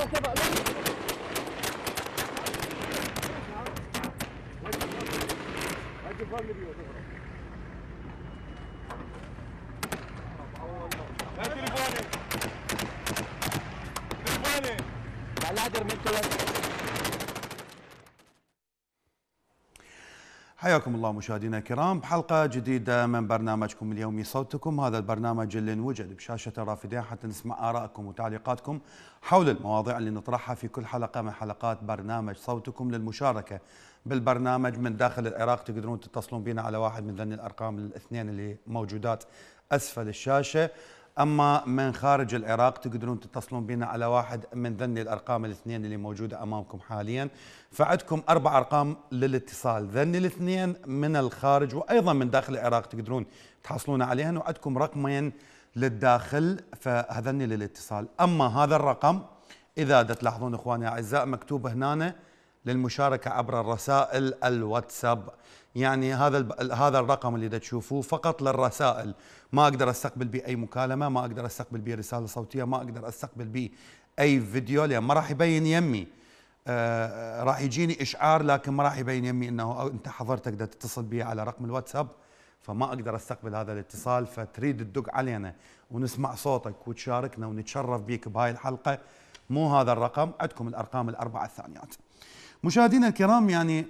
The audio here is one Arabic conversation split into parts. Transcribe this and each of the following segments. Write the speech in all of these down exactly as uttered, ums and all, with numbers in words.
حياكم الله مشاهدينا الكرام بحلقة جديدة من برنامجكم اليومي صوتكم. هذا البرنامج اللي نوجد بشاشة الرافدين حتى نسمع آرائكم وتعليقاتكم حول المواضيع اللي نطرحها في كل حلقة من حلقات برنامج صوتكم. للمشاركة بالبرنامج من داخل العراق تقدرون تتصلون بنا على واحد من ذني الأرقام الاثنين اللي موجودات أسفل الشاشة. أما من خارج العراق تقدرون تتصلون بنا على واحد من ذني الأرقام الاثنين اللي موجودة أمامكم حاليا. فعندكم أربع أرقام للاتصال، ذني الاثنين من الخارج وأيضا من داخل العراق تقدرون تحصلون عليهن، وعندكم رقمين للداخل فهذني للاتصال. أما هذا الرقم إذا تلاحظون إخواني الأعزاء مكتوب هنا للمشاركة عبر الرسائل الواتساب، يعني هذا هذا الرقم اللي تشوفوه فقط للرسائل، ما اقدر استقبل به اي مكالمه، ما اقدر استقبل به رساله صوتيه، ما اقدر استقبل به اي فيديو، لان ما راح يبين يمي آه راح يجيني اشعار لكن ما راح يبين يمي انه انت حضرتك تقدر تتصل بي على رقم الواتساب، فما اقدر استقبل هذا الاتصال. فتريد تدق علينا ونسمع صوتك وتشاركنا ونتشرف بيك بهاي الحلقه، مو هذا الرقم، عندكم الارقام الاربعه الثانيات. مشاهدينا الكرام، يعني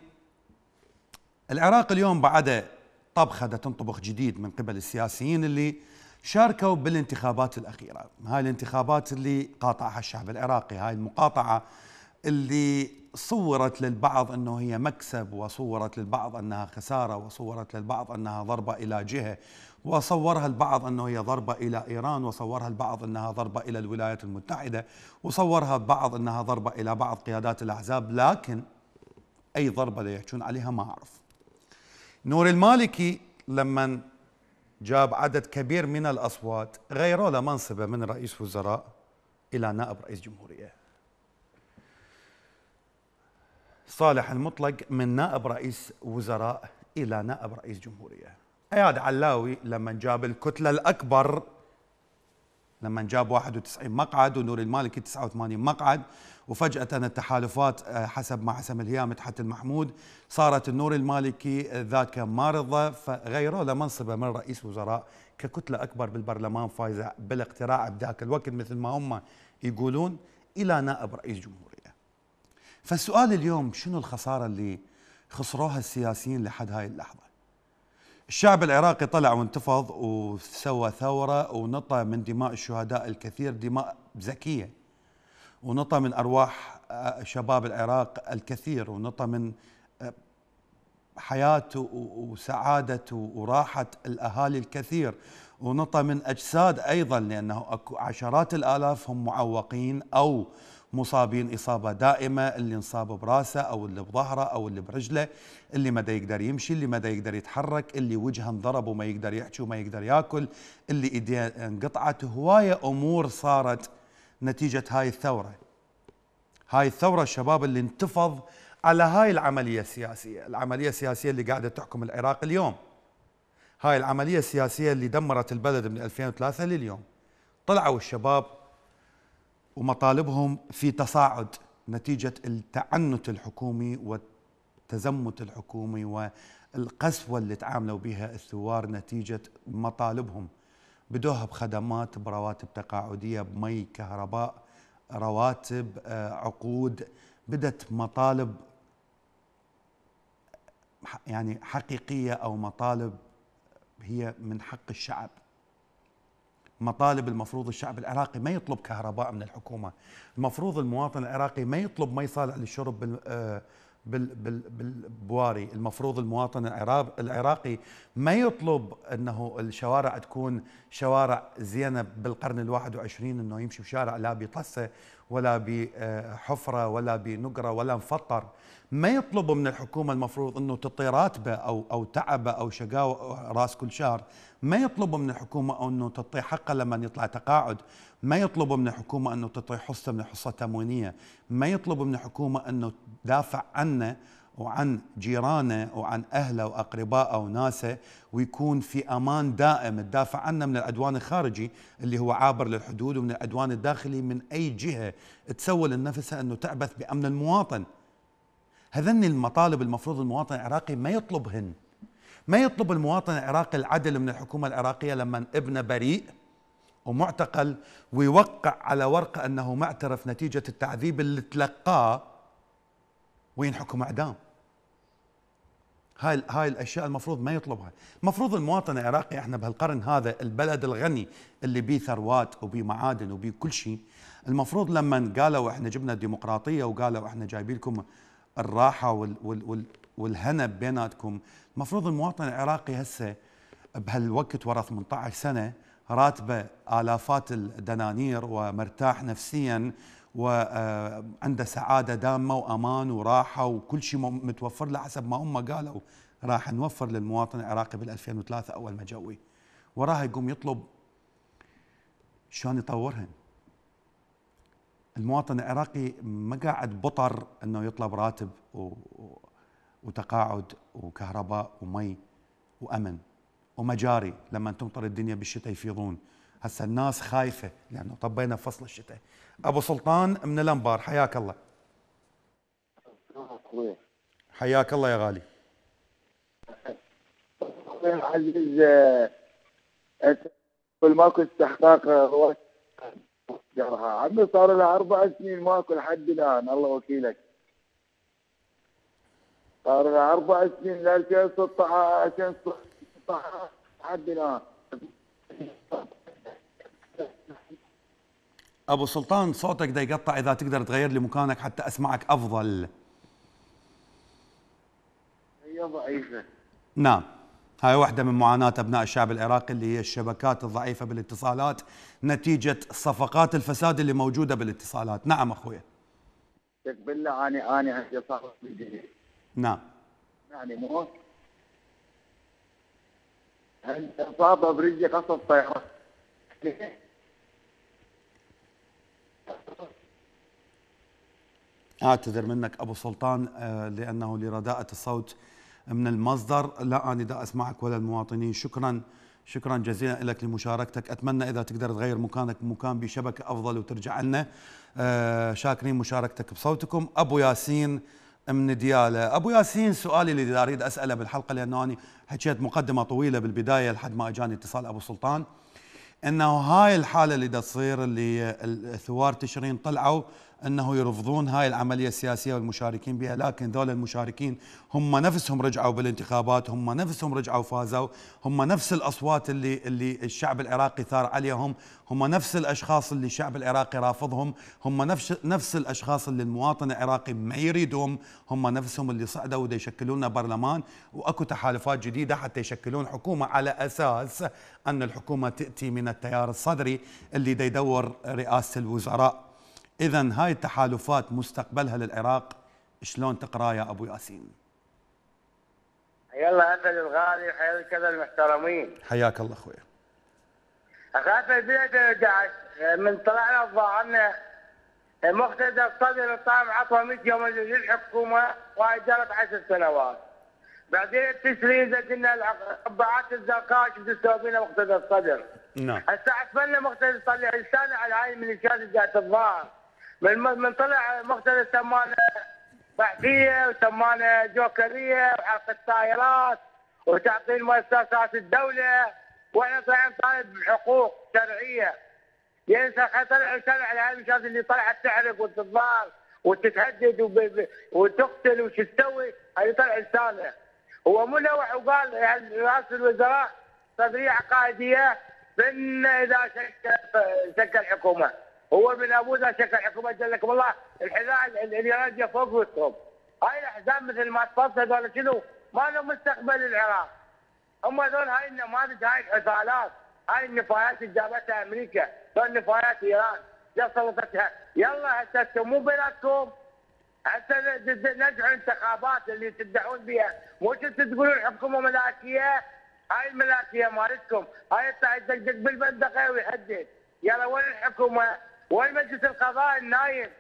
العراق اليوم بعد طبخة تنطبخ جديد من قبل السياسيين اللي شاركوا بالانتخابات الأخيرة. هاي الانتخابات اللي قاطعها الشعب العراقي، هاي المقاطعة اللي صورت للبعض أنه هي مكسب، وصورت للبعض أنها خسارة، وصورت للبعض أنها ضربة إلى جهة، وصورها البعض أنه هي ضربة إلى إيران، وصورها البعض أنها ضربة إلى الولايات المتحدة، وصورها البعض أنها ضربة إلى بعض قيادات الأحزاب، لكن أي ضربة اللي يحجون عليها ما أعرف. نور المالكي لما جاب عدد كبير من الأصوات غيروا له منصبه من رئيس وزراء إلى نائب رئيس جمهورية. صالح المطلق من نائب رئيس وزراء إلى نائب رئيس جمهورية. اياد علاوي لما جاب الكتلة الأكبر، لما جاب واحد وتسعين مقعد ونور المالكي تسعة وثمانين مقعد، وفجأة التحالفات حسب ما حسم الهيام مدحت المحمود صارت النور المالكي ذاك معرضة، فغيروا له منصبه من رئيس وزراء ككتلة أكبر بالبرلمان فايزة بالاقتراع بذاك الوقت مثل ما هم يقولون إلى نائب رئيس جمهورية. فالسؤال اليوم، شنو الخسارة اللي خسروها السياسيين لحد هاي اللحظة؟ الشعب العراقي طلع وانتفض وسوى ثورة ونطى من دماء الشهداء الكثير، دماء زكية، ونطى من أرواح شباب العراق الكثير، ونطى من حياة وسعادة وراحة الأهالي الكثير، ونطى من أجساد أيضا، لأنه أكو عشرات الآلاف هم معوقين أو مصابين إصابة دائمة، اللي انصاب براسه أو اللي بظهره أو اللي برجله، اللي ما دا يقدر يمشي، اللي ما دا يقدر يتحرك، اللي وجهه انضرب وما يقدر يحكي وما يقدر ياكل، اللي ايديه انقطعت. هواية أمور صارت نتيجة هاي الثورة. هاي الثورة الشباب اللي انتفض على هاي العملية السياسية، العملية السياسية اللي قاعدة تحكم العراق اليوم، هاي العملية السياسية اللي دمرت البلد من ألفين وثلاثة لليوم. طلعوا الشباب ومطالبهم في تصاعد نتيجة التعنت الحكومي والتزمت الحكومي والقسوة اللي تعاملوا بها الثوار نتيجة مطالبهم. بدوها بخدمات، برواتب تقاعدية، بمي، كهرباء، رواتب، عقود، بدت مطالب يعني حقيقية أو مطالب هي من حق الشعب. مطالب المفروض الشعب العراقي ما يطلب كهرباء من الحكومة، المفروض المواطن العراقي ما يطلب مي صالح للشرب بال بالبواري، المفروض المواطن العراقي ما يطلب انه الشوارع تكون شوارع زينه بالقرن الواحد وعشرين، انه يمشي بشارع لا بطسه ولا بحفره ولا بنقره ولا مفطر. ما يطلب من الحكومه المفروض انه تعطي راتبه او او تعبه او شقاوه راس كل شهر، ما يطلبوا من الحكومه انه تعطي حقه لما يطلع تقاعد، ما يطلبوا من الحكومه انه تعطي حصه من الحصه التموينيه، ما يطلبوا من الحكومه انه تدافع عنه وعن جيرانه وعن اهله واقربائه وناسه، ويكون في امان دائم تدافع عنه من العدوان الخارجي اللي هو عابر للحدود، ومن العدوان الداخلي من اي جهه تسول لنفسها انه تعبث بامن المواطن. هذن المطالب المفروض المواطن العراقي ما يطلبهن. ما يطلب المواطن العراقي العدل من الحكومه العراقيه لما ابنه بريء ومعتقل ويوقع على ورقه انه معترف نتيجه التعذيب اللي تلقاه وينحكم اعدام. هاي هاي الاشياء المفروض ما يطلبها. المفروض المواطن العراقي، احنا بهالقرن هذا البلد الغني اللي بيه ثروات وبيه معادن وبيه كل شيء، المفروض لما قالوا احنا جبنا الديمقراطيه وقالوا احنا جايبين لكم الراحه وال وال وال والهنا بيناتكم، المفروض المواطن العراقي هسه بهالوقت ورا ثمانية عشر سنه راتبه آلافات الدنانير ومرتاح نفسيا وعنده سعادة دامة وأمان وراحة وكل شيء متوفر له حسب ما هم قالوا راح نوفر للمواطن العراقي بال ألفين وثلاثة أول ما جوي، وراها يقوم يطلب شلون يطورهن. المواطن العراقي ما قاعد بطر أنه يطلب راتب و... وتقاعد وكهرباء ومي وأمن ومجاري لما تمطر الدنيا بالشتاء يفيضون. هسه الناس خايفة لأنه طبينا فصل الشتاء. أبو سلطان من الأنبار، حياك الله. حياك الله يا غالي. عزيز، كل ماكو استحقاق عمي، صار له أربع سنين ماكو لحد الآن، الله وكيلك. صار له أربع سنين ل ألفين وستة عشر لحد الآن. أبو سلطان صوتك دا يقطع، إذا تقدر تغير لي مكانك حتى أسمعك أفضل. هي ضعيفة. نعم، هاي واحدة من معاناة أبناء الشعب العراقي اللي هي الشبكات الضعيفة بالاتصالات نتيجة صفقات الفساد اللي موجودة بالاتصالات. نعم أخويا. بالله أنا أنا عندي صار نعم. يعني مو إصابة برجلي قصف طيارة. أعتذر منك أبو سلطان لأنه لرداءة الصوت من المصدر لا أنا دا أسمعك ولا المواطنين. شكرا شكرا جزيلا لك لمشاركتك. أتمنى إذا تقدر تغير مكانك مكان بشبكة أفضل وترجع لنا. شاكرين مشاركتك بصوتكم. أبو ياسين من ديالة. أبو ياسين، سؤالي اللي أريد أسأله بالحلقة لأنه أنا حكيت مقدمة طويلة بالبداية لحد ما أجاني اتصال أبو سلطان، انه هاي الحاله اللي دا تصير اللي الثوار تشرين طلعوا انه يرفضون هاي العمليه السياسيه والمشاركين بها، لكن ذول المشاركين هم نفسهم رجعوا بالانتخابات، هم نفسهم رجعوا فازوا، هم نفس الاصوات اللي اللي الشعب العراقي ثار عليهم، هم نفس الاشخاص اللي الشعب العراقي رافضهم، هم نفس نفس الاشخاص اللي المواطن العراقي ما يريدهم، هم نفسهم اللي صعدوا ودا يشكلون لنا برلمان، واكو تحالفات جديده حتى يشكلون حكومه على اساس ان الحكومه تاتي من التيار الصدري اللي دا يدور رئاسه الوزراء. إذا هاي التحالفات مستقبلها للعراق شلون تقرا يا أبو ياسين؟ يلا أنت الغالي حيا كذا المحترمين. حياك الله أخويا. أخاف البلاد داعش من طلعنا الظاهرنا مقتدى الصدر الطعم عطوه مئة يوم للحكومة وهي جرت عشر سنوات. بعدين التسريز قلنا القبعات الزرقاء شو تسوي بينا مقتدى الصدر. نعم. هسه عفنا مقتدى طلع لسانه على هاي الميليشيات اللي جات الظاهر. من من طلع مقتدى سمانه بحثيه وسمانه جوكريه وحلقه طائرات وتعطيل مؤسسات الدوله، واحنا طالعين نطالب بحقوق شرعيه. يعني طلع طلع على هاي الميليشيات اللي طلعت تحرق وتتظاهر وتتهدد وتقتل وش تسوي، هذه طلع لسانه. هو منوع وقال يعني رئاسه الوزراء صدريه عقائديه بان اذا شكل شكل حكومه، هو من ابوه اذا شكل حكومه جلكم الله الحذاء اللي راجع فوق وسطهم. هاي الاحزاب مثل ما تفضل هذول شنو؟ ما لهم مستقبل العراق. هم هذول هاي النماذج، هاي الحفالات، هاي النفايات اللي جابتها امريكا، هاي نفايات ايران سلطتها. يلا هسه مو بيناتكم حتى نجحوا الانتخابات اللي تدعون بها، مو كنتوا تقولون حكومه ملكيه، هاي الملكيه مالتكم، هاي يدقدق بالمنطقه ويهدد. يلا وين الحكومه؟ وين مجلس القضاء النايم؟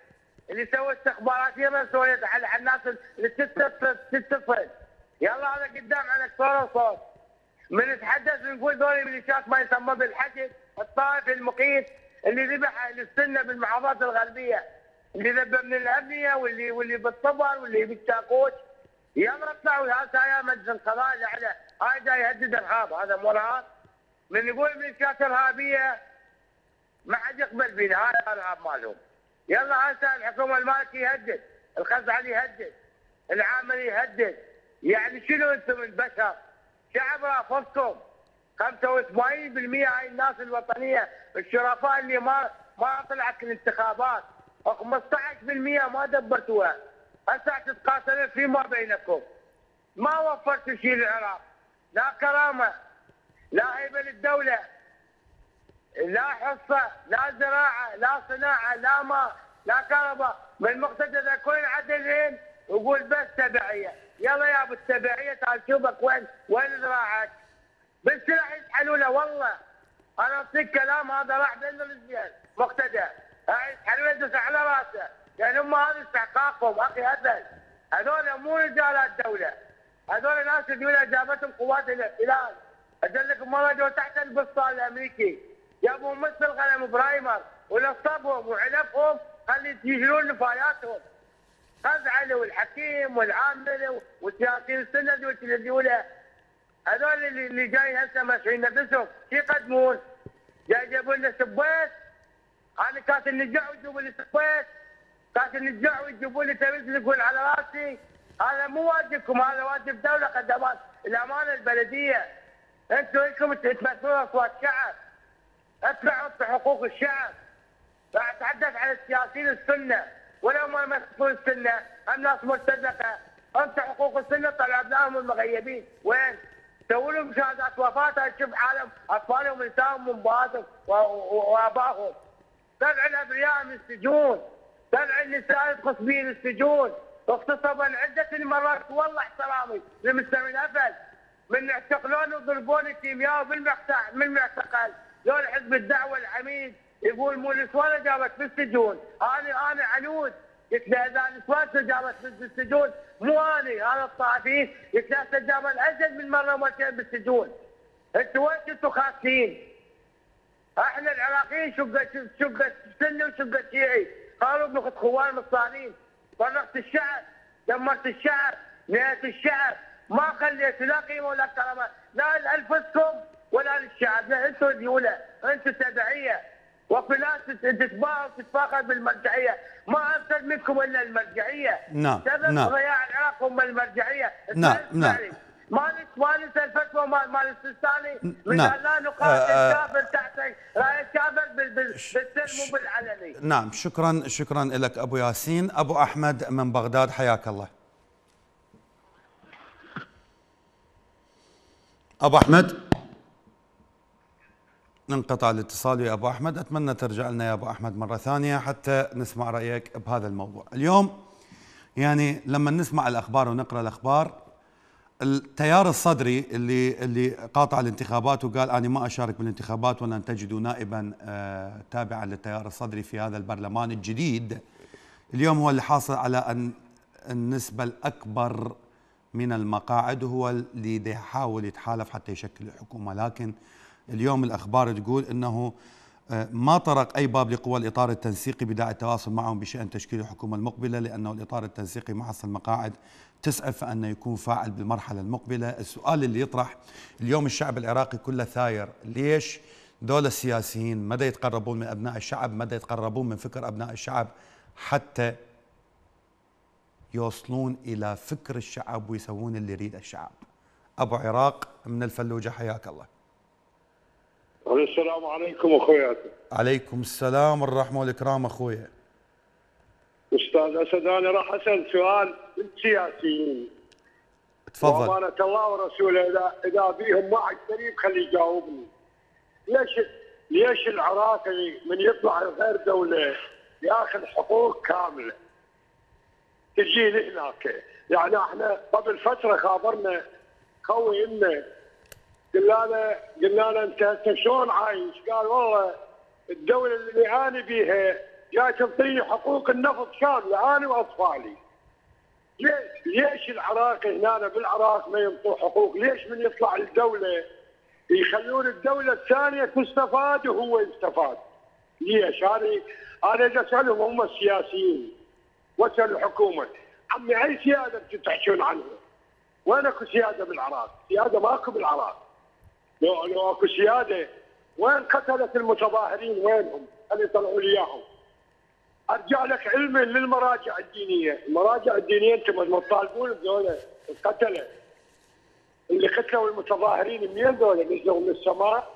اللي سوى استخباراتيه مسؤوليه على الناس اللي تتصل. يلا هذا قدام عنك صوره وصوت. من نتحدث نقول ذول ميليشيات ما يسمى بالحشد الطائفي المقيت اللي ذبح اهل السنه بالمحافظات الغربيه، اللي ذبح من الابنيه واللي واللي بالطبر واللي بالشاكوش. يلا اطلعوا هسه يا مجلس القضاء اللي على هاي جاي يهدد ارهاب، هذا مو ارهاب؟ من يقول ميليشيات ارهابيه ما حد يقبل فينا، هذا الارهاب مالهم. يلا هسه الحكومه المالكي يهدد، الخزعلي يهدد، العامل يهدد. يعني شنو انتم من بشر؟ شعب رافضكم خمسة وثمانين بالمئة هاي الناس الوطنيه الشرفاء اللي ما ما طلعت الانتخابات، خمسة عشر بالمئة ما دبرتوها. هسه تتقاتلون فيما بينكم. ما وفرتوا شيء للعراق، لا كرامه، لا هيبه للدوله، لا حصه، لا زراعه، لا صناعه، لا ماء، لا كهرباء. من مقتدى يكون عدلين ويقول بس تبعيه. يلا يا ابو التبعيه تعال شوفك وين وين زراعتك؟ بالسلاح يسحلونه والله. انا اعطيك كلام هذا راح بين الرجال مقتدى. يسحلونه يدوس على راسه، لان هم هذا استحقاقهم اخي هذل. هذول مو رجالات دوله. هذول ناس يقولون جابتهم قوات الاحتلال. ادلكم مره جو تحت البسطه الامريكي. جابوا مثل غنم برايمر ونصبهم وعنفهم خلي يجرون نفاياتهم. خزعل والحكيم والعامل والسياسيين السنه اللي يقولوا هذول اللي, اللي جايين هسه ماشيين نفسهم شو يقدمون؟ جاي يجيبوا لنا سبيت. انا كاس النجاع ويجيبوا لي سبيت، كاس النجاع ويجيبوا لي تلفزيون يقول على راسي. هذا مو واجبكم، هذا واجب دوله خدمات الامانه البلديه. انتم انكم تمثلون اصوات شعب. ادفعوا بحقوق الشعب. اتحدث عن السياسيين السنه ولو ما يمثلون السنه، هم ناس مرتزقه. انت حقوق السنه طلع ابنائهم المغيبين، وين؟ سووا لهم شهادات وفاه تشوف عالم اطفالهم ونسائهم وامهاتهم وابائهم. طلع الابرياء من السجون، طلع النساء القصبيين من السجون، اغتصبا عده مرات والله احترامي لمستوى افل. من اعتقلون وضربون كيمياء بالمعتقل. دول حزب الدعوه العميد يقول مو نسوان جابت في السجون، انا انا عنود. قلت له اذا نسوان جابت في السجون مو انا، هذا الطائفيين. قلت له جابت ازيد من مره ومرتين بالسجون. انتوا وين كنتوا خاسين؟ احنا العراقيين شقه شقه سني وشقه شيعي، قالوا بناخذ خوان مصالين. فرقت الشعب، دمرت الشعب، نهيت الشعب، ما خليت لا قيمه ولا كرامه لا لانفسكم ولا للشعب. لا انتم ديوله، انتم تبعيه. وفي ناس تتباهى وتتفاخر بالمرجعيه، ما افسد منكم الا المرجعيه. نعم سبب نعم ضياع العراق هم المرجعيه. نعم نعم ما ما ننسى الفتوى مال مال السيستاني من نعم. ان لا نقاتل الكافر تحت رايه الكافر بالسلم وبالعلني. نعم شكرا شكرا لك ابو ياسين. ابو احمد من بغداد حياك الله. ابو احمد انقطع الاتصال يا ابو احمد، اتمنى ترجع لنا يا ابو احمد مره ثانيه حتى نسمع رايك بهذا الموضوع. اليوم يعني لما نسمع الاخبار ونقرا الاخبار، التيار الصدري اللي اللي قاطع الانتخابات وقال انا ما اشارك بالانتخابات ولن تجدوا نائبا آه تابعا للتيار الصدري في هذا البرلمان الجديد، اليوم هو اللي حاصل على ان النسبه الاكبر من المقاعد، وهو اللي يحاول يتحالف حتى يشكل الحكومه. لكن اليوم الاخبار تقول انه ما طرق اي باب لقوى الاطار التنسيقي بداعي التواصل معهم بشان تشكيل الحكومه المقبله، لانه الاطار التنسيقي ما حصل مقاعد تسعف ان يكون فاعل بالمرحله المقبله. السؤال اللي يطرح اليوم الشعب العراقي كله ثاير، ليش دول السياسيين مدى يتقربون من ابناء الشعب، مدى يتقربون من فكر ابناء الشعب حتى يوصلون الى فكر الشعب ويسوون اللي يريد الشعب. ابو عراق من الفلوجه حياك الله. السلام عليكم اخويا. عليكم السلام والرحمه والاكرام اخويا. استاذ اسد انا راح اسال سؤال للسياسيين. تفضل. وامانه الله ورسوله اذا اذا بيهم معك قريب خليه يجاوبني. ليش ليش العراقي من يطلع غير دوله ياخذ حقوق كامله تجي لهناك؟ يعني احنا قبل فتره خابرنا خوي لنا قلنا له قلنا له انت انت شلون عايش؟ قال والله الدوله اللي اعاني بيها جاي تنطيني حقوق النفط كامله انا واطفالي. ليش ليش العراق هنا بالعراق ما ينطوا حقوق؟ ليش من يطلع الدوله يخلون الدوله الثانيه تستفاد وهو يستفاد؟ ليش؟ هذه انا اسالهم هم السياسيين واسال الحكومه، عمي اي سياده انتم تحكون عنها؟ وين اكو سياده بالعراق؟ سياده ماكو بالعراق. لو لو اكو سياده وين قتله المتظاهرين؟ وينهم؟ خلي يطلعوا لي اياهم. ارجع لك علما للمراجع الدينيه، المراجع الدينيه انتم ما تطالبون بذولا القتله اللي قتلوا المتظاهرين، منين ذولا؟ نزلوا من السماء؟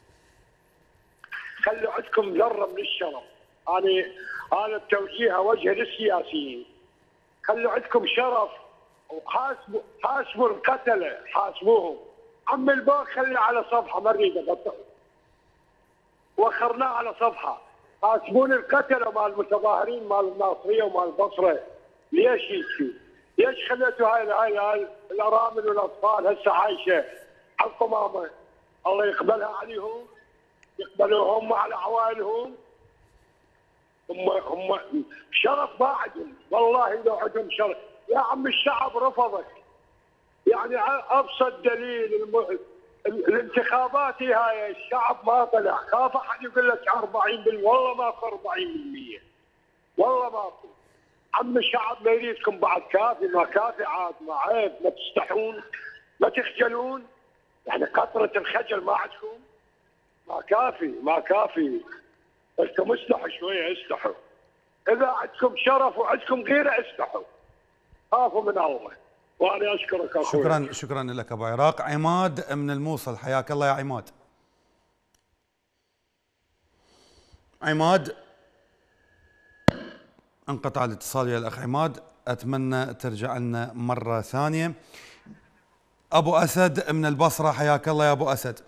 خلوا عندكم ذره من الشرف. انا هذا التوجيه اوجهه للسياسيين، خلوا عندكم شرف وحاسبوا حاسبوا القتله، حاسبوهم. عم الباق خليه على صفحه، ما اريد اقطعه، وخرناه على صفحه. حاسبون القتله مال المتظاهرين مال الناصريه ومال البصره. ليش هيك؟ ليش خليتوا هاي هاي هاي الارامل والاطفال هسه عايشه على القمامه؟ الله يقبلها عليهم، يقبلوهم على عوائلهم. هم هم شرف ما عندهم، والله لو عندهم شرف. يا عم الشعب رفضك، يعني ابسط دليل الم... الانتخابات هاي الشعب ما طلع، خاف احد يقول لك أربعين بالمئة، والله ماكو أربعين بالمئة، والله ماكو. عم الشعب ما يريدكم بعد، كافي ما كافي عاد، ما عيب، ما تستحون، ما تخجلون، يعني قطرة الخجل ما عندكم؟ ما كافي ما كافي، انتم استحوا شويه، استحوا. اذا عندكم شرف وعندكم غيره استحوا، خافوا من الله. وانا اشكرك اخوي. شكرا شكرا لك ابو عراق. عماد من الموصل، حياك الله يا عماد. عماد انقطع الاتصال يا الاخ عماد، اتمنى ترجع لنا مره ثانيه. ابو اسد من البصره، حياك الله يا ابو اسد.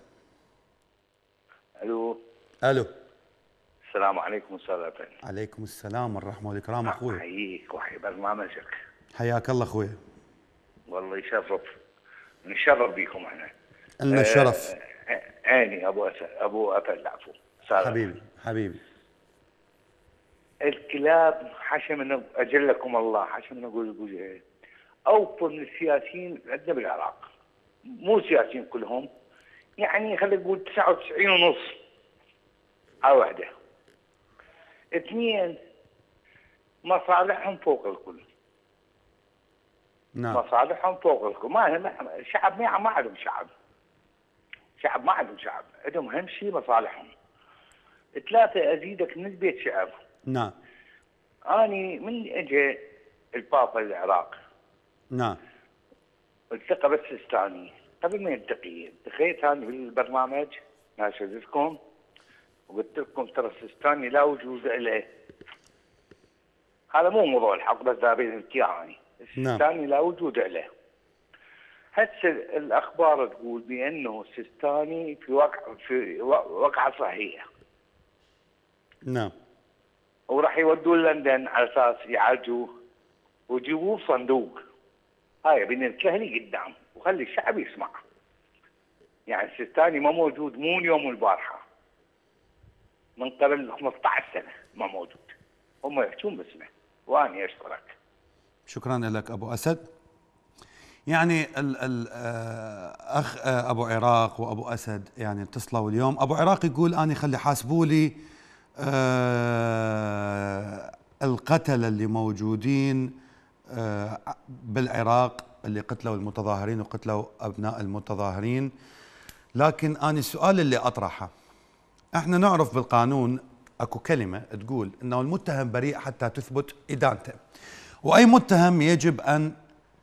الو. الو. السلام عليكم استاذ عفان. عليكم السلام والرحمه والإكرام اخوي. احييك واحيي برنامجك. حياك الله اخوي. والله يشرف، نشرف بيكم احنا. لنا الشرف. عيني ابو اسد ابو افل عفوا. حبيبي حبيبي. الكلاب حاشا من اجلكم الله، حاشا من اقول اقول اوفر من السياسيين عندنا بالعراق، مو سياسيين كلهم، يعني خلينا نقول تسعة وتسعين ونص على وحده. اثنين مصالحهم فوق الكل. نعم. مصالحهم فوق الكل، ما الشعب ما ما عندهم شعب. شعب ما عندهم شعب، عندهم اهم شيء مصالحهم. ثلاثة ازيدك من بيت شعب. نعم. اني من اجى البابا للعراق. نعم. التقى بالسيستاني، قبل ما يلتقي التقيت انا بالبرنامج ناشدتكم وقلت لكم ترى السيستاني لا وجود له. هذا مو موضوع الحق، بس دابين الكياني. السيستاني لا وجود له. هسه الاخبار تقول بانه السيستاني في وقع في وقعه صحيه. نعم. وراح يودوه لندن على اساس يعالجوه ويجيبوه صندوق. هاي بين الكهلي قدام وخلي الشعب يسمع. يعني السيستاني ما موجود مو اليوم والبارحه. من قبل خمسة عشر سنه ما موجود. هم يحكون باسمه واني اشكرك. شكرا لك ابو اسد. يعني ال ال اخ ابو عراق وابو اسد يعني اتصلوا اليوم. ابو عراق يقول اني خلي حاسبوا لي أه القتله اللي موجودين أه بالعراق اللي قتلوا المتظاهرين وقتلوا ابناء المتظاهرين. لكن اني السؤال اللي اطرحه، احنا نعرف بالقانون اكو كلمه تقول انه المتهم بريء حتى تثبت ادانته، واي متهم يجب ان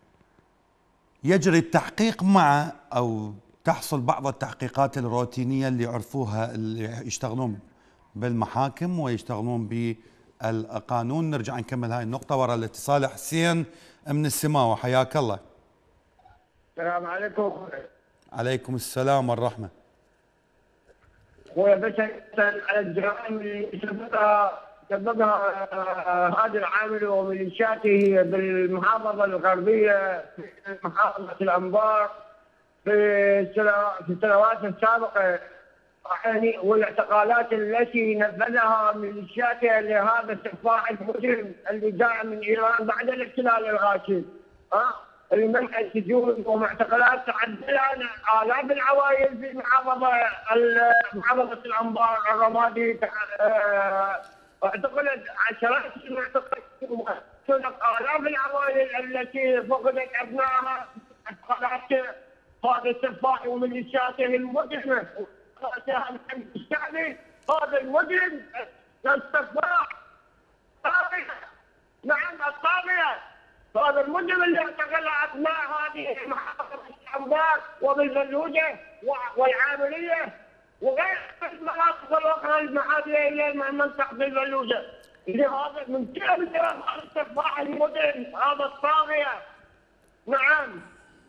يجري التحقيق معه او تحصل بعض التحقيقات الروتينيه اللي يعرفوها اللي يشتغلون بالمحاكم ويشتغلون بالقانون. نرجع نكمل هاي النقطه ورا الاتصال. حسين من السماوه، حياك الله. السلام عليكم. عليكم السلام والرحمه. اخويا بس اسال على الجرائم اللي سببها سببها هذا العامل وميليشياته بالمحافظه الغربيه في محافظه الانبار في في السنوات السابقه. يعني والاعتقالات التي نفذها ميليشياتها لهذا السفاح المجرم اللي جاء من ايران بعد الاحتلال الغاشم. ها اللي منع السجون ومعتقلات تعدى الان الاف العوائل في محافظه محافظه الانبار الرمادي. اعتقلت عشرات المعتقلين الاف العوائل التي فقدت ابنائها اعتقالات هذا السفاح وميليشياته المجرمه. الشعبي هذا المجرم السفاح طاغية. نعم الطاغية هذا المجرم اللي اعتقل ابناء هذه محافظة الانبار وبالبلوجة والعاملية وغير المناطق الاخرى المحاذية الى منطقة البلوجة. لهذا من كلام هذا السفاح المجرم هذا الطاغية. نعم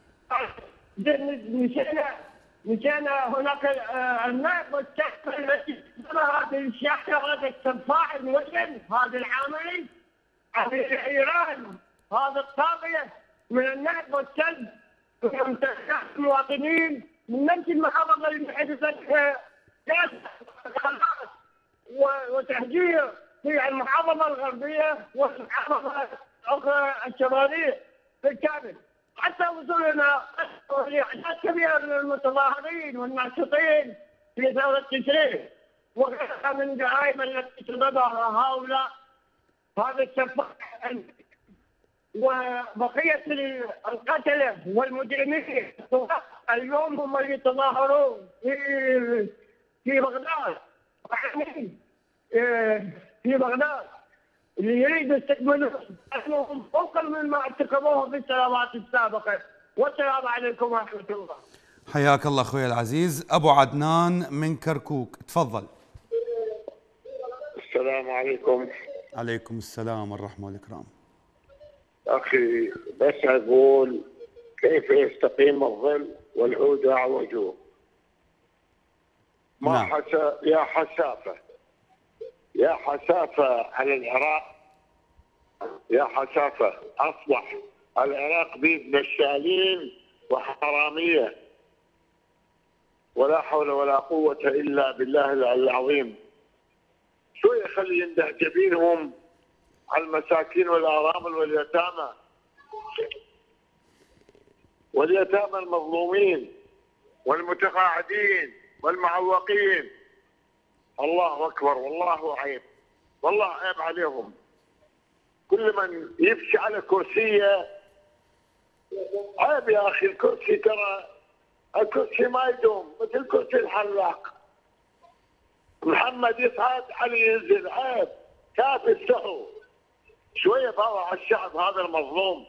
مشينا مشينا هناك النائب والشخص الذي هذه الشخص هذا السفاح المجرم هذا العاملي في ايران هذا الطاغية من النائب والسلب من المواطنين من نفس المحافظة اللي حدثت وتهجير في المحافظة الغربية والمحافظة الأخرى الشمالية بالكامل حتى وصولنا لأعداد كبيرة من المتظاهرين والناشطين في ثورة تشرين وغيرها من الجرائم التي تظهرها هؤلاء هذا السفاح وبقية القتلة والمجرمين اليوم هم اللي يتظاهرون في في بغداد في بغداد اللي يريد يستكملوا انهم فوق مما ارتكبوه في السنوات السابقه. والسلام عليكم ورحمه الله. حياك الله اخوي العزيز. ابو عدنان من كركوك تفضل. السلام عليكم. عليكم السلام والرحمه والإكرام. أخي بس أقول كيف يستقيم الظل والعود أعوجه. ما نعم. حسا يا حسافة يا حسافة على العراق يا حسافة. أصبح العراق بيد نشالين وحرامية ولا حول ولا قوة إلا بالله العظيم. شو يخلي ينده جبينهم على المساكين والارامل واليتامى واليتامى المظلومين والمتقاعدين والمعوقين. الله اكبر والله عيب والله عيب عليهم. كل من يمشي على كرسيه عيب يا اخي. الكرسي ترى الكرسي ما يدوم مثل كرسي الحلاق. محمد يصعد علي ينزل عيب. كاف السهو شويه باوع على الشعب هذا المظلوم.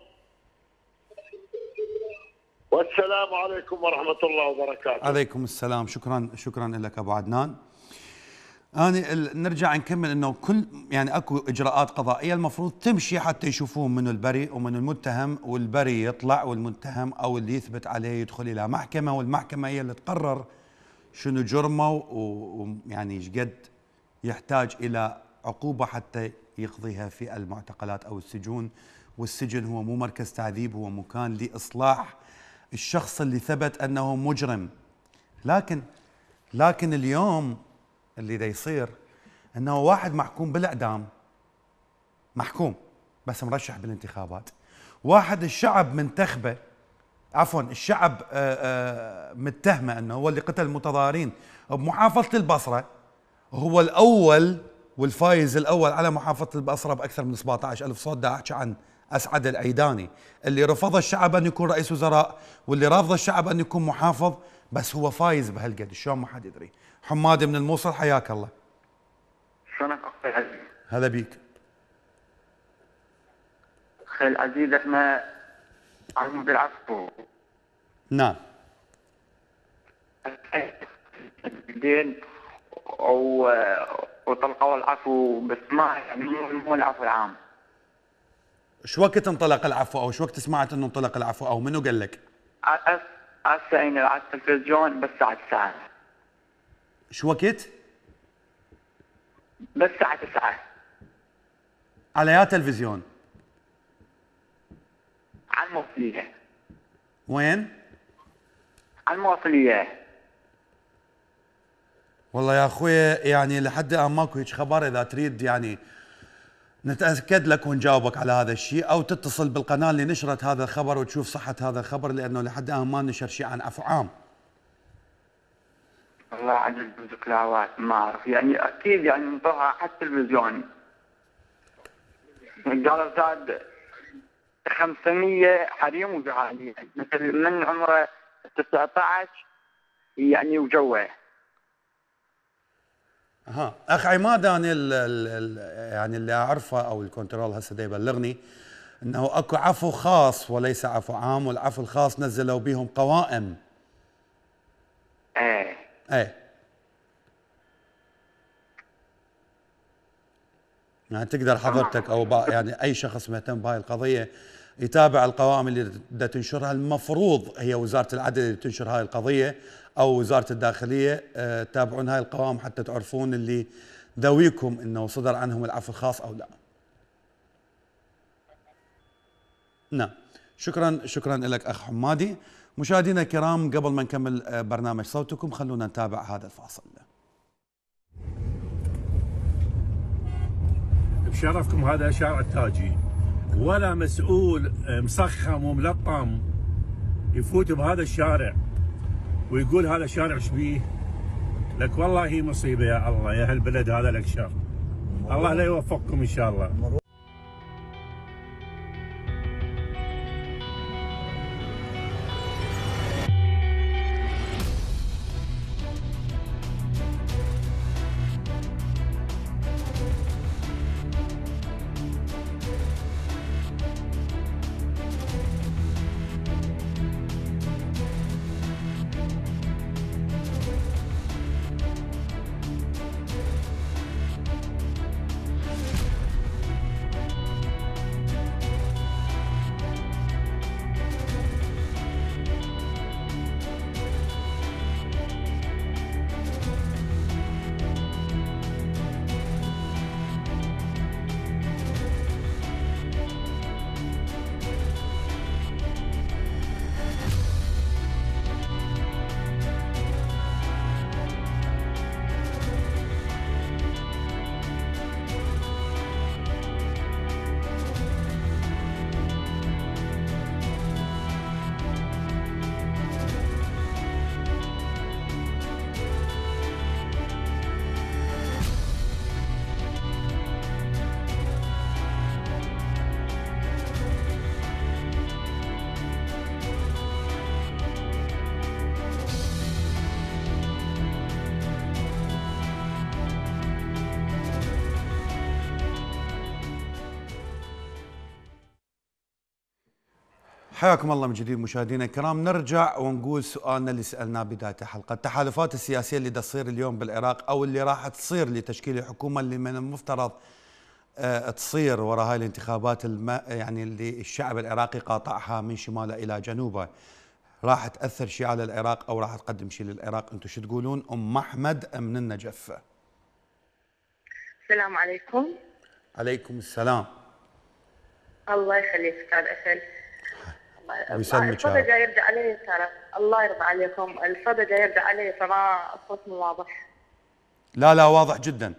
والسلام عليكم ورحمه الله وبركاته. عليكم السلام. شكرا شكرا لك ابو عدنان. أنا نرجع نكمل انه كل يعني اكو اجراءات قضائيه المفروض تمشي حتى يشوفون من البريء ومن المتهم، والبريء يطلع والمتهم او اللي يثبت عليه يدخل الى محكمه، والمحكمه هي اللي تقرر شنو جرمه ويعني ايش قد يحتاج الى عقوبه حتى يقضيها في المعتقلات او السجون. والسجن هو مو مركز تعذيب، هو مكان لاصلاح الشخص اللي ثبت انه مجرم. لكن لكن اليوم اللي دا يصير انه واحد محكوم بالاعدام، محكوم بس مرشح بالانتخابات. واحد الشعب منتخبه، عفوا الشعب آآ آآ متهمه انه هو اللي قتل المتظاهرين بمحافظه البصره، هو الاول والفايز الاول على محافظه البصره باكثر من سبعة عشر ألف صوت. دا احكي عن اسعد العيداني اللي رفض الشعب ان يكون رئيس وزراء، واللي رافض الشعب ان يكون محافظ، بس هو فايز بهالقد. شلون ما حد يدري. حماد من الموصل حياك الله. شلونك اخي العزيز؟ هلا بيك. اخي العزيز احنا عم بالعفو. نعم. بعدين وطلقوا العفو بس ما يعني مو العفو العام. شو وقت انطلق العفو او شو وقت سمعت انه انطلق العفو او منو قال لك؟ هسه انا على التلفزيون بس الساعة تسعة. شو وقت؟ بس الساعة تسعة. على يا تلفزيون؟ على الموصلية. وين؟ على الموصلية. والله يا اخوي يعني لحد الان ماكو هيك خبر. اذا تريد يعني نتاكد لك ونجاوبك على هذا الشيء، او تتصل بالقناه اللي نشرت هذا الخبر وتشوف صحه هذا الخبر، لانه لحد الان ما نشر شيء عن عفو عام. والله عجل بذكراوات ما اعرف يعني اكيد يعني انطوها حتى التلفزيون. قالوا زاد خمسمية حريم وجعانين مثل من عمره تسعة عشر يعني وجوه. ها اخ عماد، انا ال ال يعني اللي اعرفه او الكنترول هسه دا يبلغني انه اكو عفو خاص وليس عفو عام، والعفو الخاص نزلوا بهم قوائم. ايه ايه يعني تقدر حضرتك او يعني اي شخص مهتم بهاي القضيه يتابع القوائم اللي بدها تنشرها. المفروض هي وزاره العدل اللي بتنشر هاي القضيه او وزاره الداخليه. أه تابعون هاي القوائم حتى تعرفون اللي ذويكم انه صدر عنهم العفو الخاص او لا. نعم، شكرا شكرا لك اخ حمادي. مشاهدينا الكرام، قبل ما نكمل برنامج صوتكم خلونا نتابع هذا الفاصل. بشرفكم هذا شارع التاجي، ولا مسؤول مسخم وملطم يفوت بهذا الشارع ويقول هذا شارع شبيه. لك والله هي مصيبه يا الله يا هالبلد هذا لك شر. الله لا يوفقكم ان شاء الله. حياكم الله من جديد مشاهدينا الكرام. نرجع ونقول سؤالنا اللي سألناه بداية الحلقة. التحالفات السياسية اللي تصير اليوم بالعراق أو اللي راح تصير لتشكيل الحكومة اللي من المفترض أه تصير وراء هاي الانتخابات الم... يعني اللي الشعب العراقي قاطعها من شماله إلى جنوبه، راح تأثر شيء على العراق أو راح تقدم شيء للعراق؟ أنتم شو تقولون؟ أم أحمد من النجف. السلام عليكم. عليكم السلام. الله يخليك استاذ اسل. ويسلمك. الصدى جاي يرجع علي ترى. الله يرضى عليكم، الصدى جاي يرجع علي فما الصوت مو واضح. لا لا واضح جدا.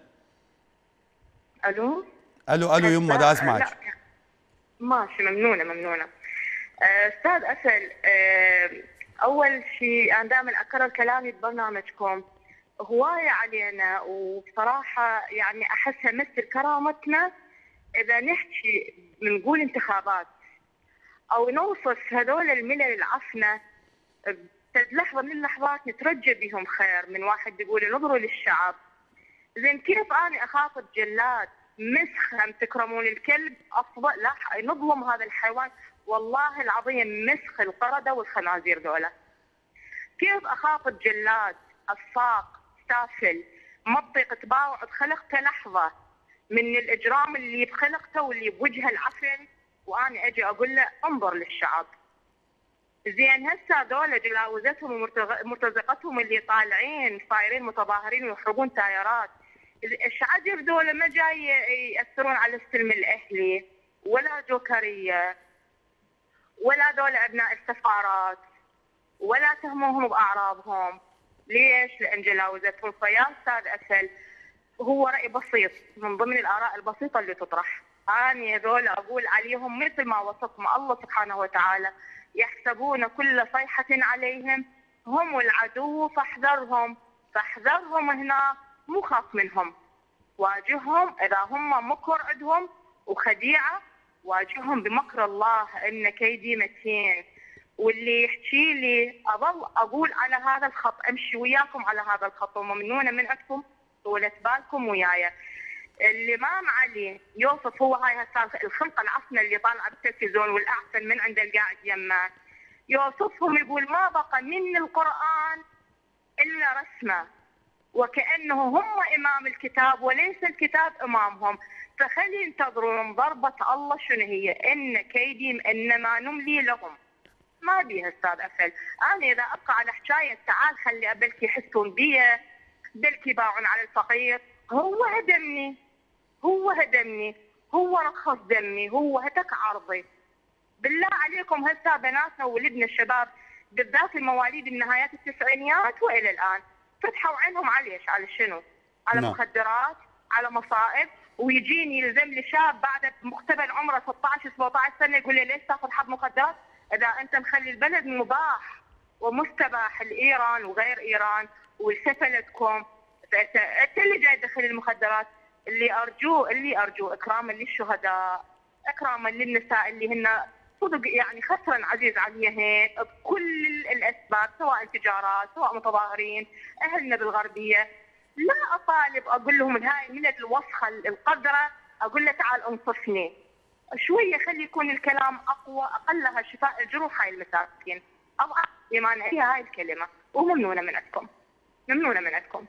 الو الو الو يمه دا اسمعك. ماشي، ممنونه ممنونه. استاذ اسل، اول شيء انا دائما اكرر كلامي ببرنامجكم، هوايه علينا وبصراحه يعني احسها مثل كرامتنا اذا نحكي بنقول انتخابات او نوصف هذول الملل العفنه لحظه من اللحظات نترجى بهم خير من واحد يقول نظروا للشعب. زين كيف انا اخاطب جلاد مسخ تكرمون الكلب افضل لا نظلم هذا الحيوان؟ والله العظيم مسخ القرده والخنازير ذولا. كيف اخاطب جلاد الصاق سافل منطق تباوع بخلقته لحظه من الاجرام اللي بخلقته واللي بوجهه العفن، وانا اجي اقول له انظر للشعب. زين هسه ذولا جلاوزتهم ومرتزقتهم اللي طالعين صايرين متظاهرين ويحرقون تايرات، ايش عجب ذولا ما جاي ياثرون على السلم الاهلي ولا جوكريه ولا ذولا ابناء السفارات ولا تهموهم باعراضهم. ليش؟ لان جلاوزتهم. فيا استاذ اسل هو راي بسيط من ضمن الاراء البسيطه اللي تطرح. انا هذول اقول عليهم مثل ما وصفهم الله سبحانه وتعالى، يحسبون كل صيحه عليهم هم العدو فاحذرهم. فاحذرهم هنا، مو خاف منهم، واجههم. اذا هم مكر عندهم وخديعه واجههم بمكر الله ان كيدي متين. واللي يحكي لي اظل اقول على هذا الخط، امشي وياكم على هذا الخط، وممنونه من عندكم طولة بالكم وياي. الامام علي يوصف هو هاي هسه الخلقه العفنه اللي طالعه بالتلفزيون والاعفن من عند القاعد يمه، يوصفهم يقول ما بقى من القران الا رسمه، وكانه هم امام الكتاب وليس الكتاب امامهم. فخلي ينتظرون ضربه الله شنو هي، ان كيدي انما نملي لهم. ما بيها استاذ اسل، انا اذا ابقى على حكايه تعال خلي ابلكي يحسون بي، بلكي باعون على الفقير، هو هدمني هو هدمني هو رخص دمي، هو هتك عرضي. بالله عليكم هسه بناتنا وولدنا الشباب بالذات المواليد النهايات التسعينيات والى الان فتحوا عينهم على ايش؟ على شنو؟ على نعم. مخدرات، على مصائب. ويجيني يلزم لي شاب بعد مقتبل عمره ستة عشر سبعة عشر سنه يقول لي ليش تاخذ حب مخدرات؟ اذا انت مخلي البلد مباح ومستباح لايران وغير ايران وسفلتكم، انت اللي جاي تدخل المخدرات. اللي ارجوه اللي ارجوه اكراما للشهداء، اكراما للنساء اللي هن صدق يعني خسرا عزيز عليهن بكل الاسباب، سواء تجارات سواء متظاهرين، اهلنا بالغربيه. لا اطالب اقول لهم هاي من الوسخه القذره، اقول له تعال انصفني شويه، خلي يكون الكلام اقوى، اقلها شفاء الجروح هاي المساكين. اضعف ايمان فيها هاي الكلمه، وممنونه من عندكم، ممنونه من عندكم.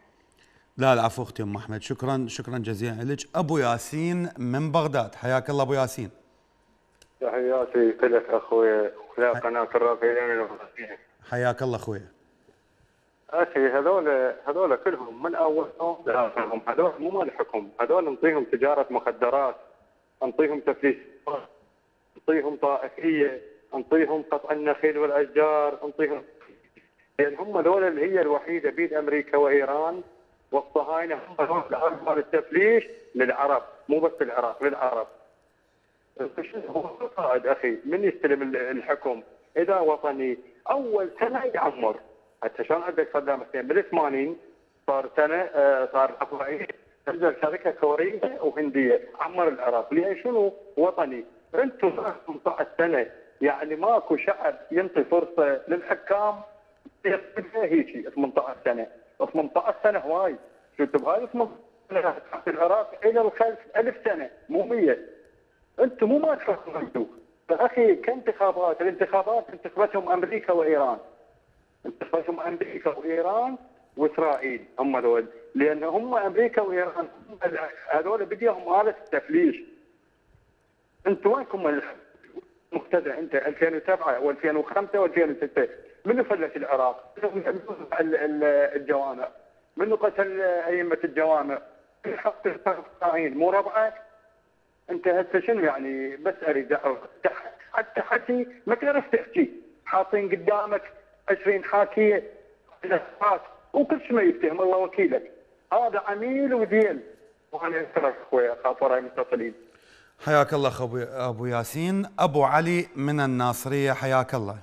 لا العفو اختي ام احمد، شكرا شكرا جزيلا لك. ابو ياسين من بغداد، حياك الله ابو ياسين. تحياتي لك اخوي ولا قناه الرافدين الفلسطيني. حياك الله اخوي. اخي هذول هذول كلهم من اول يوم لاخرهم، هذول مو مال حكم، هذول نعطيهم تجاره مخدرات، نعطيهم تفليس، نعطيهم طائفيه، نعطيهم قطع النخيل والاشجار، نعطيهم يعني هم ذول اللي هي الوحيده بين امريكا وايران والصهاينه، هم ذول التفليش للعرب، مو بس العراق، للعرب. هو القائد اخي من يستلم الحكم اذا وطني اول سنه يعمر. حتى شلون عندك صدام حسين بال ثمانين صار سنه آه صار عفوائي نزل شركه كوريه وهنديه عمر العراق، لان شنو وطني؟ انتم ثمانية عشر سنه يعني ماكو شعب ينطي فرصه للحكام هيك ثمانية عشر سنه، ثمانية عشر سنه هواي. شفتوا بهاي ثمانية عشر سنه تحت العراق الى الخلف ألف سنه مو مية. انتم مو ما تفكروا اخي كانتخابات، الانتخابات انتخبتهم امريكا وايران، انتخبتهم امريكا وايران واسرائيل، هم ذول، لان هم امريكا وايران هذول بديهم آلة التفليش. انتم وينكم مقتدى؟ انت ألفين وسبعة وألفين وخمسة وألفين وستة منو فلش العراق؟ الجوامع، منو قتل ائمه الجوامع؟ حق الفلسطينيين مو ربعك؟ انت هسه شنو يعني؟ بس اريد حتى حكي ما تعرف تحكي، حاطين قدامك عشرين حاكيه وكل شيء ما يفتهم الله وكيلك. هذا عميل وديل. وانا اشكرك اخوي خاطر متصلين. حياك الله اخو ابو ياسين. ابو علي من الناصريه، حياك الله.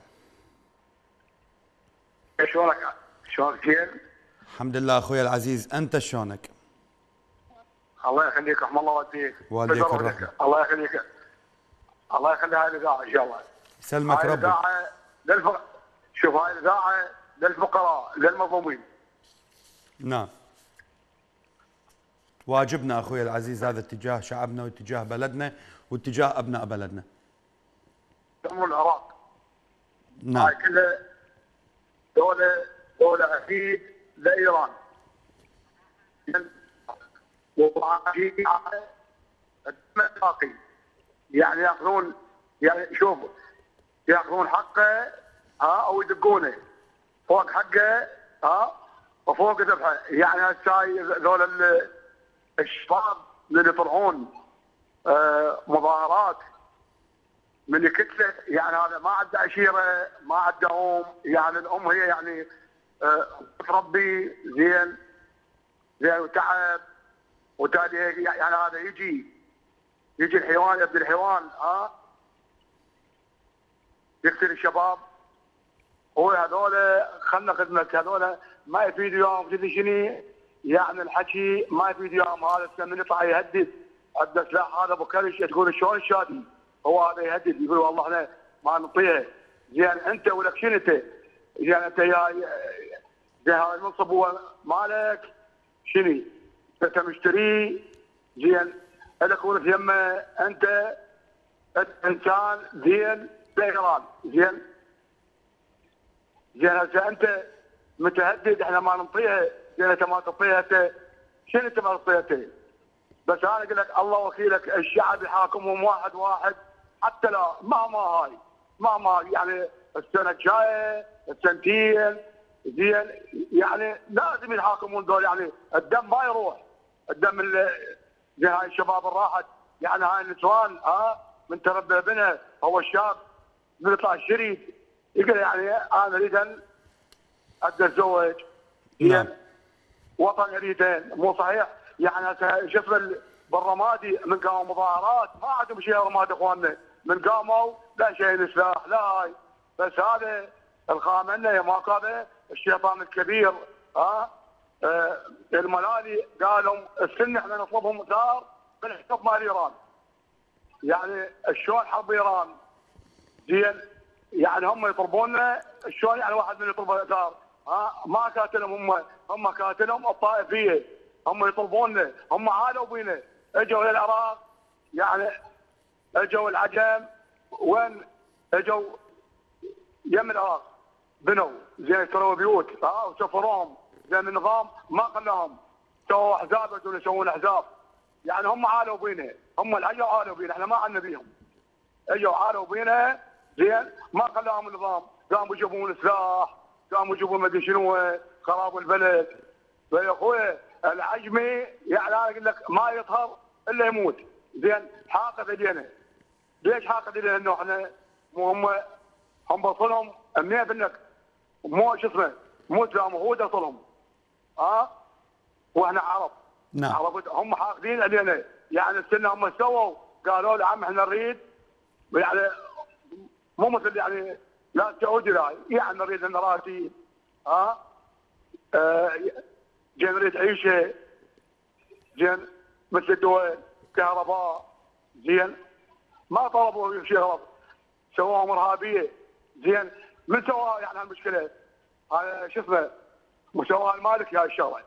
شلونك؟ شلونك زين؟ الحمد لله اخوي العزيز، انت شلونك؟ الله يخليك، رحم الله والديك. والديك الرحمه. الله يخليك. الله يخلي هاي الاذاعه ان شاء الله. يسلمك ربي. هاي الاذاعه للف... شوف هاي الاذاعه للفقراء للمظلومين. نعم. واجبنا اخوي العزيز هذا اتجاه شعبنا واتجاه بلدنا واتجاه ابناء بلدنا. امر العراق. نعم. هاي كلها دوله دوله اكيد لايران. يعني ياخذون يعني شوف ياخذون حقه ها او يدقونه فوق حقه ها وفوق ذبحه. يعني هالشاي ذول الشباب اللي يطلعون آه مظاهرات من كتله، يعني هذا ما عنده عشيره ما عنده ام، يعني الام هي يعني تربي زين زين وتعب وتالي يعني هذا يجي يجي الحيوان يبدي الحيوان ها يقتل الشباب. هو هذول خلنا خدمتك هذول ما يفيدوا يوم تدري شنو يعني الحكي ما يفيد يوم. هذا من يطلع يهدد عنده سلاح هذا ابو كرش تقول شلون الشادي هو هذا يهدد يقول والله احنا ما نطيعه. زين انت ولك شنو انت؟ زين انت يا زين هذا المنصب هو مالك شنو؟ انت مشتري زين لك ولد يمه انت انسان زين بايران زين زين هسه انت متهدد احنا ما نطيعه. زين انت ما تطيعه انت شنو انت ما تطيعه؟ بس انا اقول لك الله وكيلك الشعب يحاكمهم واحد واحد حتى لا مهما هاي مهما يعني السنه الجايه السنتين زين يعني لازم يحاكمون دول. يعني الدم ما يروح الدم اللي زي هاي الشباب اللي راحت يعني هاي النسوان ها من تربى بنا هو الشاب من يطلع الشريف يقول يعني انا اريد ان اتزوج زين وطن اريده مو صحيح. يعني شوف بالرمادي من قاموا مظاهرات ما عندهم شيء رمادي اخواننا من قاموا لا شيء سلاح لا هاي. بس هذا الخامنه يا ما كان الشيطان الكبير ها آه الملالي قالوا السنه احنا نطلبهم دار بالحساب مال ايران. يعني شلون حرب ايران زين يعني هم يطلبوننا شلون يعني واحد من يطلب دار ها ما قاتلهم هم هم قاتلهم الطائفيه هم يطلبوننا هم عادوا بينا اجوا الى العراق يعني اجوا العجم وين اجوا يم العراق بنوا زين سووا بيوت ها وسفروهم زين النظام ما خلاهم سووا احزاب بدون يسوون احزاب. يعني هم عالوا بينا هم اللي اجوا عالوا بينا احنا ما عندنا بيهم اجوا عالوا بينا زين ما خلاهم النظام قاموا يجيبون سلاح قاموا يجيبون ما ادري شنو خراب البلد. يا اخوي العجمي يعني انا اقول لك ما يطهر الا يموت زين حاقد علينا. ليش حاقد علينا؟ انه احنا مو هم هم بطلهم مية بالمية مو شو اسمه مو اسلام هو دخلهم ها واحنا عرب نعم عرب هم حاقدين علينا. يعني السنه هم سووا قالوا له عم احنا نريد يعني مو مثل يعني لا تعود لا يعني نريد ان راسي ها آه زين نريد عيشه زين مثل الدول كهرباء زين ما طلبوا شيء غلط سواهم ارهابيه زين من سواها يعني المشكله هذا شو اسمه سواها المالكي هاي الشغله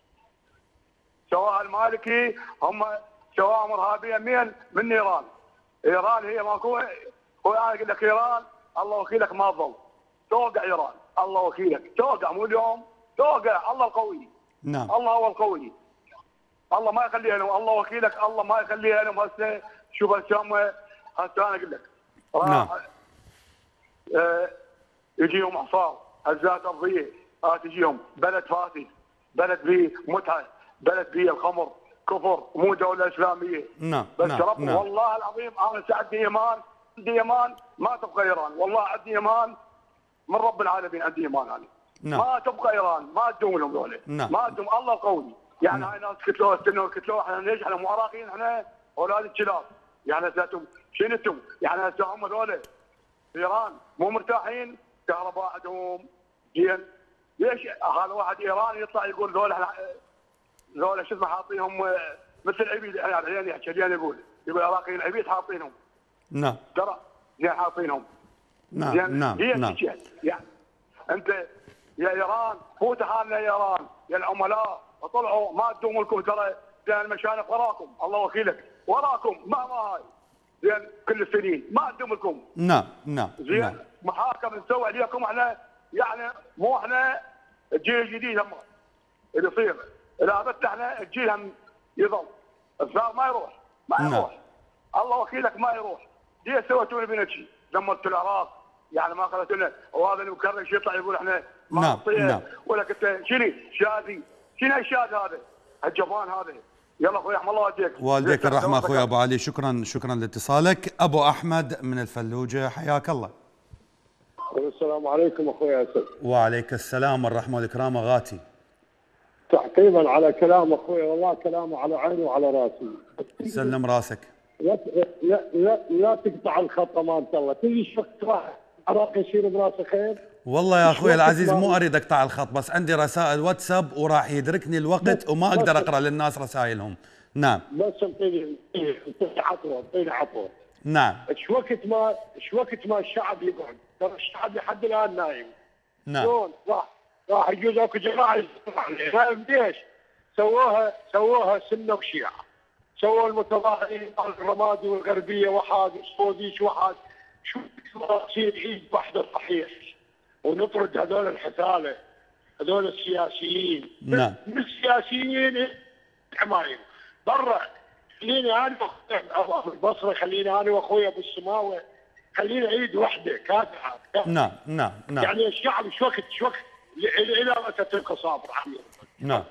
سواها المالكي هم سواهم ارهابيه من من ايران. ايران هي ماكو هو انا اقول لك ايران الله وكيلك ما تظل توقع ايران الله وكيلك توقع مو اليوم توقع الله القوي. نعم الله هو القوي الله ما يخليها لهم الله وكيلك الله ما يخليها لهم. هسه شوف هسه هسه انا اقول لك نعم آه يجيهم اعصار هزات ارضيه آه تجيهم بلد فاسد بلد فيه متعه بلد فيه الخمر كفر مو دوله اسلاميه. نعم بس نعم رب نعم. والله العظيم انا عندي ايمان عندي ايمان ما تبقى ايران والله عندي ايمان من رب العالمين عندي ايمان انا نعم. ما تبقى ايران ما تدوم لهم ذولا نعم. ما تدوم الله القوي. يعني هاي ناس كتلوها استنوا كتلوها احنا ليش احنا مو عراقيين احنا اولاد الكلاب. يعني هسه شنو انتم؟ يعني هسه هم ذولا ايران مو مرتاحين كهرباء عندهم زين ليش هذا واحد ايراني يطلع يقول ذولا احنا ذولا شو اسمه حاطينهم مثل العبيد يعني العيال يحكي العيال يقول يقول العراقيين العبيد حاطينهم نعم ترى زين حاطينهم نعم زين نعم هي نعم يعني انت يا ايران فوت حالنا يا ايران يا العملاء طلعوا ما تدوم لكم ترى زين المشانق وراكم الله وكيلك وراكم مهما هاي زين كل السنين ما تدوم لكم. نعم نعم زين نعم. محاكم نسوي عليكم احنا يعني مو احنا الجيل الجديد هم اللي يصير اذا بس احنا الجيل هم يظل الثار ما يروح ما يروح الله وكيلك ما يروح. ليش سويتوا لنا شيء؟ دمرتوا العراق يعني ما خلت لنا وهذا اللي مكرش يطلع يقول احنا ما نعم نطيع نعم. ولا كنت شنو شادي شنو الشاد هذا؟ الجبان هذا. يلا اخوي رحم الله والديك والديك الرحمه اخوي ابو علي شكرا شكرا لاتصالك. ابو احمد من الفلوجه حياك الله. السلام السلام عليكم اخوي اسد. وعليك السلام والرحمه والإكرام غاتي. تعقيبا على كلام اخوي، والله كلامه على عيني وعلى راسي. سلم راسك. لا لا لا, لا تقطع الخط امانه الله، تجي شفت واحد عراقي يصير براسه خير. والله يا اخوي العزيز مو اريد اقطع الخط، بس عندي رسائل واتساب وراح يدركني الوقت وما اقدر اقرا للناس رسائلهم. نعم. بس انطيني انطيني عطوه، انطيني عطوه. نعم. ايش وقت ما ايش وقت ما الشعب يقعد، ترى الشعب لحد الان نايم. نعم. شلون؟ راح راح يجوز اكو جماعه نايم ليش؟ سووها سووها سنه وشيعه. سووا المتظاهرين مال الرمادي والغربيه وحاد وسوديش وحاد. شو تصير عيد وحده صحيح ونطرد هذول الحثاله، هذول السياسيين. نعم. من السياسيين حمايم برا. خليني انا ابو البصره، خليني انا واخوي ابو السماوه، خلينا عيد وحده كافحه. نعم نعم نعم. يعني الشعب شو وقت شو وقت الى متى تبقى صابر عمي؟ نعم.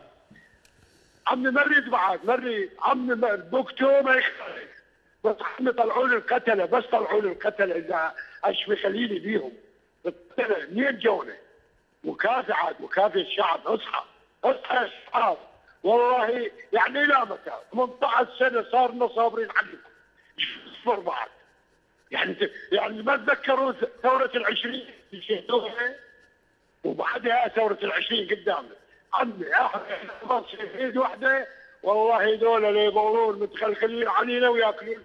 عمي ما نريد بعد، ما نريد عمي بوقته ما يختلف، بس عمي طلعوا لي القتله، بس طلعوا لي القتله اذا ايش بخليني بيهم؟ القتله منين جونا؟ مكافحه مكافحه الشعب، اصحى اصحى يا شعب، والله يعني الى متى؟ ثمانية عشر سنه صارنا صابرين عليكم. اصبر بعد. يعني يعني ما تذكروا ثوره العشرين اللي شهدوها؟ وبعدها ثوره العشرين قدامنا. عمي احنا بس في ايد واحده، والله هذول اللي يبولون متخلخلين علينا وياكلون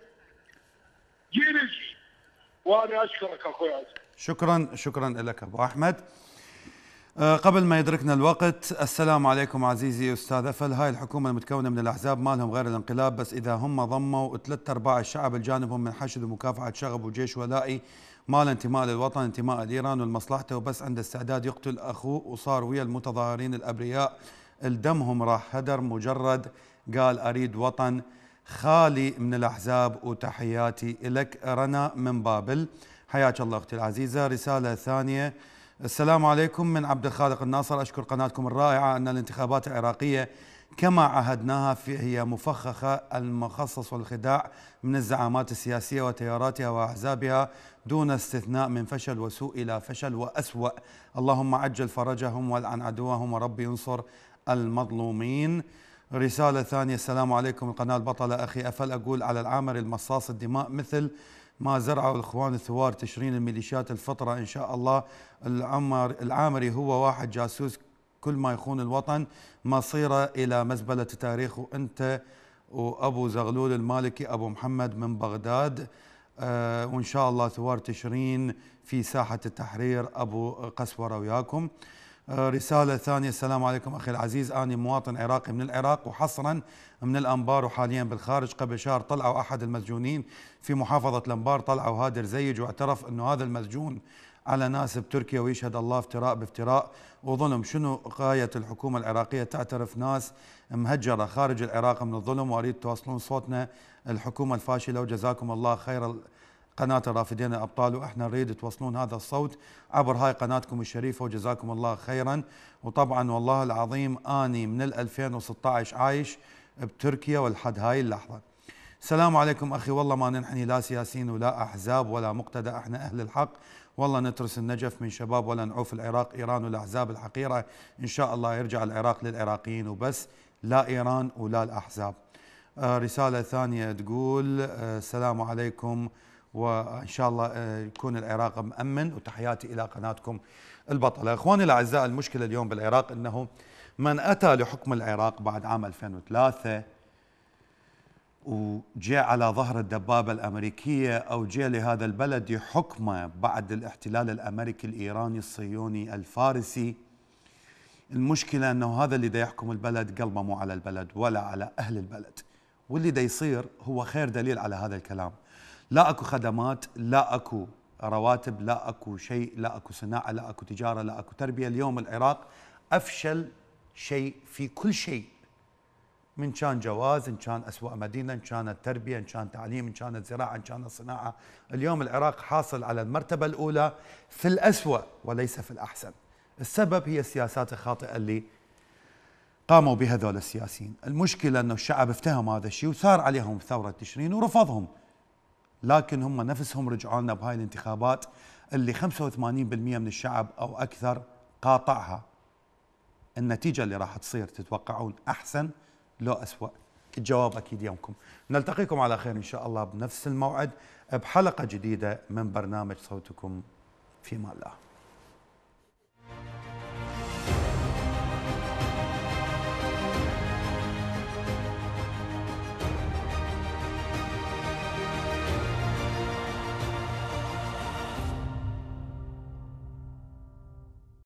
جيل الجيل. وانا اشكرك اخوي. شكرا شكرا لك ابو احمد. أه قبل ما يدركنا الوقت، السلام عليكم عزيزي استاذ افل. هاي الحكومه المتكونه من الاحزاب ما لهم غير الانقلاب، بس اذا هم ضموا ثلاث ارباع الشعب لجانبهم من حشد ومكافحه شغب وجيش ولائي، ما له انتماء للوطن، انتماء لايران ولمصلحته، وبس عنده استعداد يقتل اخوه، وصار ويا المتظاهرين الابرياء الدمهم راح هدر مجرد قال اريد وطن خالي من الاحزاب. وتحياتي لك رنا من بابل. حياك الله اختي العزيزه. رساله ثانيه. السلام عليكم من عبد الخالق الناصر. اشكر قناتكم الرائعه ان الانتخابات العراقيه كما عهدناها هي مفخخه المخصص والخداع من الزعامات السياسيه وتياراتها واحزابها دون استثناء، من فشل وسوء الى فشل واسوأ. اللهم عجل فرجهم والعن عدوهم ورب ينصر المظلومين. رساله ثانيه. السلام عليكم القناه البطله اخي افل. اقول على العامري المصاص الدماء مثل ما زرعوا الاخوان الثوار تشرين الميليشيات الفطره ان شاء الله. العمر العامري هو واحد جاسوس، كل ما يخون الوطن مصيره الى مزبله التاريخ. وانت وابو زغلول المالكي ابو محمد من بغداد. آه وان شاء الله ثوار تشرين في ساحه التحرير ابو قسوره وياكم. آه رساله ثانيه. السلام عليكم اخي العزيز، اني مواطن عراقي من العراق وحصرا من الانبار وحاليا بالخارج. قبل شهر طلعوا احد المسجونين في محافظه الانبار، طلعوا هادر زيج، واعترف انه هذا المسجون على ناس بتركيا، ويشهد الله افتراء بافتراء وظلم. شنو غايه الحكومه العراقيه تعترف ناس مهجره خارج العراق من الظلم؟ واريد توصلون صوتنا الحكومه الفاشله، وجزاكم الله خير قناه الرافدين الابطال، واحنا نريد توصلون هذا الصوت عبر هاي قناتكم الشريفه، وجزاكم الله خيرا. وطبعا والله العظيم اني من ألفين وستة عشر عايش بتركيا ولحد هاي اللحظه. السلام عليكم اخي. والله ما ننحني لا سياسيين ولا احزاب ولا مقتدى، احنا اهل الحق، والله نترس النجف من شباب ولا نعوف العراق ايران والاحزاب الحقيره. ان شاء الله يرجع العراق للعراقيين وبس، لا ايران ولا الاحزاب. آه رساله ثانيه تقول آه السلام عليكم، وان شاء الله آه يكون العراق مأمن، وتحياتي الى قناتكم البطله. اخواني الاعزاء، المشكله اليوم بالعراق انه من اتى لحكم العراق بعد عام ألفين وثلاثة وجاء على ظهر الدبابة الأمريكية، أو جاء لهذا البلد يحكمه بعد الاحتلال الأمريكي الإيراني الصهيوني الفارسي، المشكلة أنه هذا اللي دا يحكم البلد قلبه مو على البلد ولا على أهل البلد، واللي دا يصير هو خير دليل على هذا الكلام. لا أكو خدمات، لا أكو رواتب، لا أكو شيء، لا أكو صناعة، لا أكو تجارة، لا أكو تربية. اليوم العراق أفشل شيء في كل شيء، من كان جواز، إن كان أسواق مدينة، إن كانت تربية، إن كان تعليم، إن كانت زراعة، إن كانت صناعة. اليوم العراق حاصل على المرتبة الأولى في الأسوأ وليس في الأحسن. السبب هي السياسات الخاطئة اللي قاموا بها ذول السياسيين. المشكلة أنه الشعب افتهم هذا الشيء وصار عليهم ثورة تشرين ورفضهم، لكن هم نفسهم رجعوا لنا بهاي الانتخابات اللي خمسة وثمانين بالمئة من الشعب أو أكثر قاطعها، النتيجة اللي راح تصير تتوقعون أحسن لو أسوأ؟ الجواب أكيد يومكم. نلتقيكم على خير إن شاء الله بنفس الموعد بحلقة جديدة من برنامج صوتكم في امان الله.